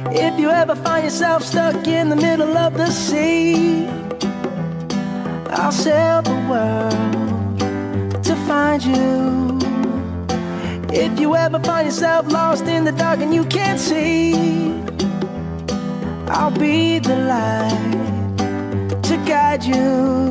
If you ever find yourself stuck in the middle of the sea, I'll sail the world to find you. If you ever find yourself lost in the dark and you can't see, I'll be the light to guide you.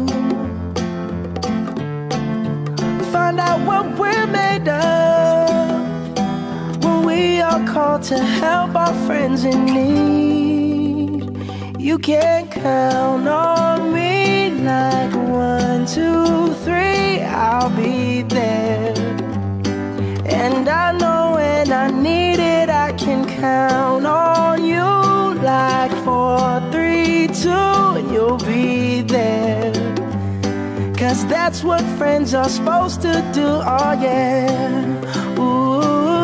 Find out what we're made of when we are called to help our friends in need. You can count on me like 1, 2, 3, I'll be there. And I know when I need it, I can count on you like 4, 3, 2, and you'll be there. 'Cause that's what friends are supposed to do, oh yeah. Ooh,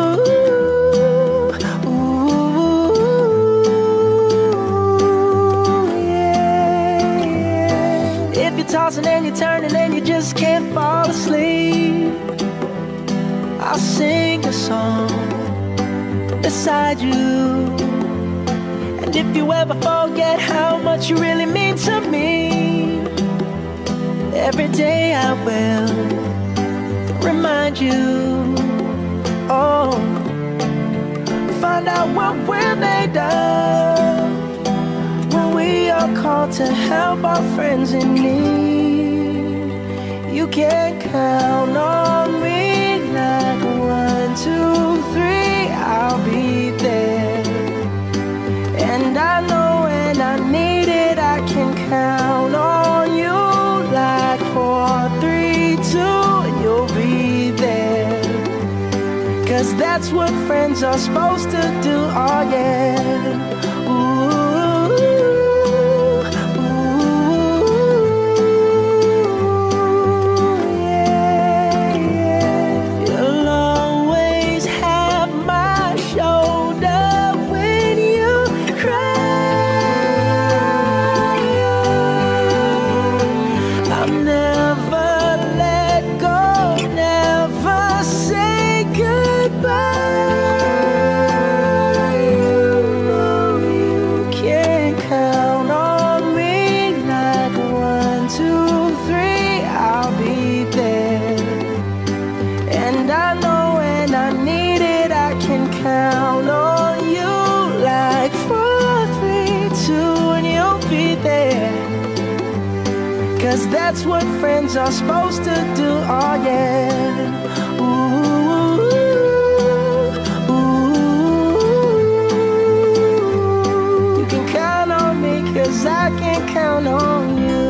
ooh, yeah, yeah. If you're tossing and you're turning and you just can't fall asleep, I'll sing a song beside you. And if you ever forget how much you really mean to me, every day I will remind you. Oh, find out what we're made of when we are called to help our friends in need. You can count on me like 1, 2, 3, I'll be there. And I know when I need it, I can count on you like 4, 3, 2, and you'll be there. 'Cause that's what friends are supposed to do, oh yeah. Ooh, ooh, yeah, yeah. You'll always have my shoulder when you cry. I'll never let go, never say goodbye. You know you can count on me like 1, 2, 3, I'll be there. And I know when I need it, I can count on you like 4, 3, 2, and you'll be there. 'Cause that's what friends are supposed to do, oh yeah. Ooh, ooh, you can count on me 'cause I can count on you.